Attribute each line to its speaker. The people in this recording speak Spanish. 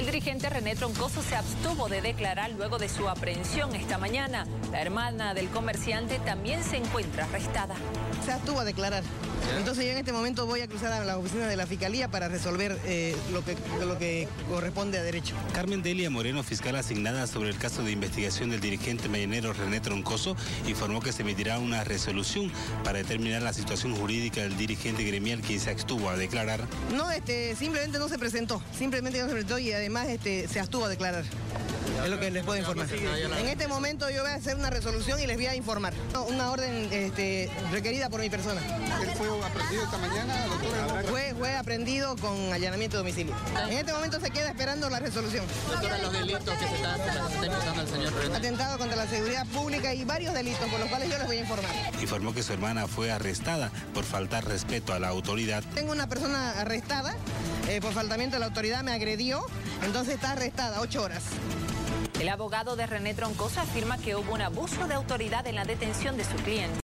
Speaker 1: El dirigente René Troncoso se abstuvo de declarar luego de su aprehensión esta mañana. La hermana del comerciante también se encuentra arrestada.
Speaker 2: Se abstuvo a declarar. Entonces yo en este momento voy a cruzar a la oficina de la Fiscalía para resolver lo que corresponde a derecho.
Speaker 3: Carmen Delia Moreno, fiscal asignada sobre el caso de investigación del dirigente mañanero René Troncoso, informó que se emitirá una resolución para determinar la situación jurídica del dirigente gremial quien se abstuvo a declarar.
Speaker 2: No, simplemente no se presentó, y además se abstuvo a declarar. Es lo que les puedo informar. En este momento yo voy a hacer una resolución y les voy a informar. Una orden requerida por mi persona.
Speaker 4: ¿Él fue aprendido esta mañana, doctora?
Speaker 2: Fue aprendido con allanamiento de domicilio. En este momento se queda esperando la resolución.
Speaker 5: Doctora, los delitos que se está imputando al señor René.
Speaker 2: Atentado contra la seguridad pública y varios delitos por los cuales yo les voy a informar.
Speaker 3: Informó que su hermana fue arrestada por faltar respeto a la autoridad.
Speaker 2: Tengo una persona arrestada por faltamiento a la autoridad, me agredió, entonces está arrestada 8 horas.
Speaker 1: El abogado de René Troncoso afirma que hubo un abuso de autoridad en la detención de su cliente.